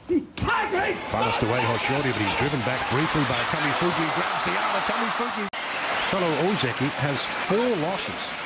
Balanced away Hoshoryu, but he's driven back briefly by Atamifuji. Grabs the arm. Atamifuji. Fellow Ozeki has 4 losses.